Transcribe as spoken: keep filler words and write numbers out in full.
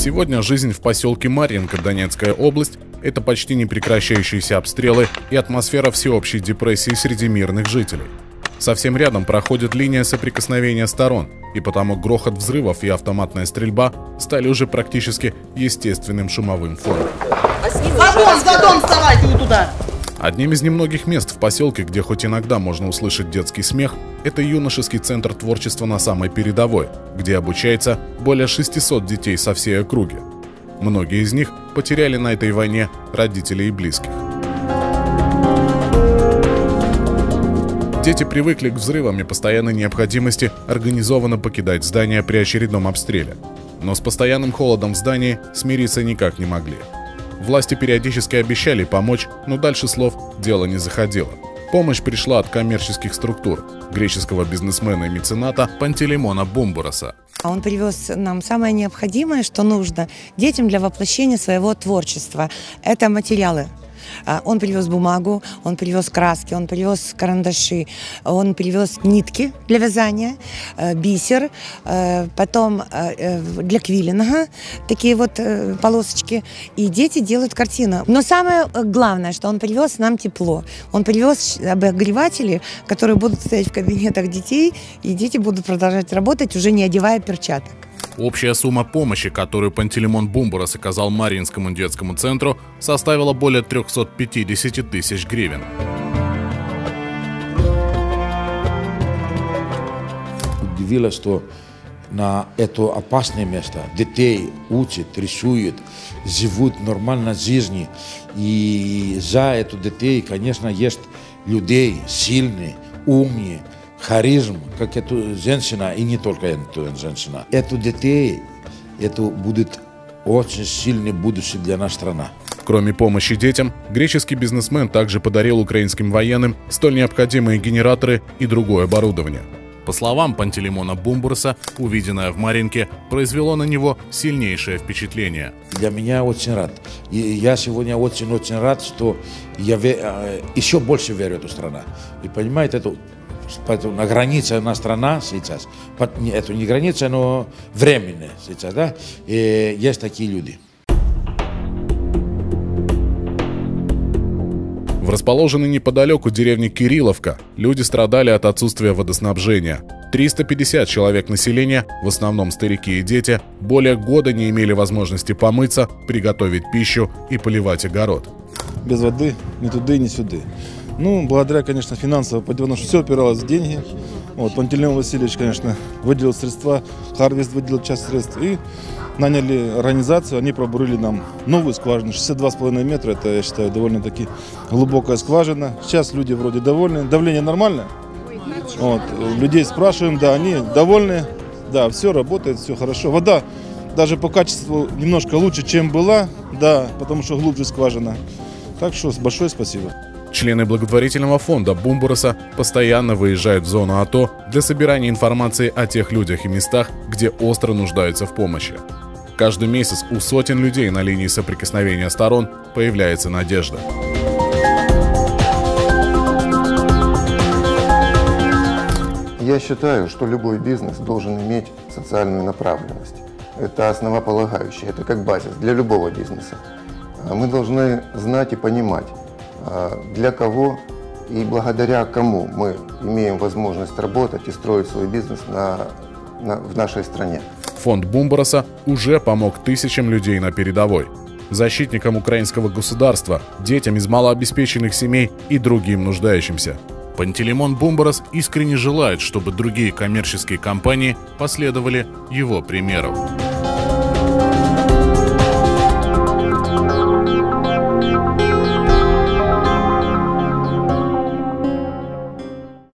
Сегодня жизнь в поселке Марьинка, Донецкая область, это почти непрекращающиеся обстрелы и атмосфера всеобщей депрессии среди мирных жителей. Совсем рядом проходит линия соприкосновения сторон, и потому грохот взрывов и автоматная стрельба стали уже практически естественным шумовым фоном. За дом, за дом вставайте вот туда! Одним из немногих мест в поселке, где хоть иногда можно услышать детский смех, это юношеский центр творчества на самой передовой, где обучается более шестисот детей со всей округи. Многие из них потеряли на этой войне родителей и близких. Дети привыкли к взрывам и постоянной необходимости организованно покидать здание при очередном обстреле. Но с постоянным холодом в здании смириться никак не могли. Власти периодически обещали помочь, но дальше слов дело не заходило. Помощь пришла от коммерческих структур, греческого бизнесмена и мецената Пантелеймона Бумбураса. Он привез нам самое необходимое, что нужно детям для воплощения своего творчества. Это материалы. Он привез бумагу, он привез краски, он привез карандаши, он привез нитки для вязания, бисер, потом для квиллинга такие вот полосочки. И дети делают картину. Но самое главное, что он привез нам тепло. Он привез обогреватели, которые будут стоять в кабинетах детей, и дети будут продолжать работать, уже не одевая перчаток. Общая сумма помощи, которую Пантелеймон Бумбурас оказал Марьинскому детскому центру, составила более трёхсот пятидесяти тысяч гривен. Удивило, что на это опасное место детей учат, рисуют, живут нормально жизнью. И за это детей, конечно, есть людей сильные, умные, харизм, как эту женщина, и не только эту женщина. Эту детей, это будет очень сильное будущее для нашей страны. Кроме помощи детям, греческий бизнесмен также подарил украинским военным столь необходимые генераторы и другое оборудование. По словам Пантелеймона Бумбураса, увиденное в Марьинке произвело на него сильнейшее впечатление. Для меня очень рад. И я сегодня очень-очень рад, что я еще больше верю в эту страну. И понимаете, это Поэтому на границе она страна сейчас, это не граница, но временная сейчас, да, и есть такие люди. В расположенной неподалеку деревне Кирилловка люди страдали от отсутствия водоснабжения. триста пятьдесят человек населения, в основном старики и дети, более года не имели возможности помыться, приготовить пищу и поливать огород. Без воды ни туды, ни сюда. Ну, благодаря, конечно, финансово, потому что все опиралось в деньги. Вот, Пантелеймон Васильевич, конечно, выделил средства, Харвест выделил часть средств и наняли организацию, они пробурили нам новую скважину, шестьдесят два с половиной метра, это, я считаю, довольно-таки глубокая скважина. Сейчас люди вроде довольны, давление нормальное. Вот, людей спрашиваем, да, они довольны, да, все работает, все хорошо. Вода даже по качеству немножко лучше, чем была, да, потому что глубже скважина. Так что большое спасибо. Члены благотворительного фонда Бумбураса постоянно выезжают в зону АТО для собирания информации о тех людях и местах, где остро нуждаются в помощи. Каждый месяц у сотен людей на линии соприкосновения сторон появляется надежда. Я считаю, что любой бизнес должен иметь социальную направленность. Это основополагающее, это как базис для любого бизнеса. Мы должны знать и понимать, для кого и благодаря кому мы имеем возможность работать и строить свой бизнес на, на, в нашей стране. Фонд Бумбураса уже помог тысячам людей на передовой, защитникам украинского государства, детям из малообеспеченных семей и другим нуждающимся. Пантелеймон Бумбурас искренне желает, чтобы другие коммерческие компании последовали его примеру.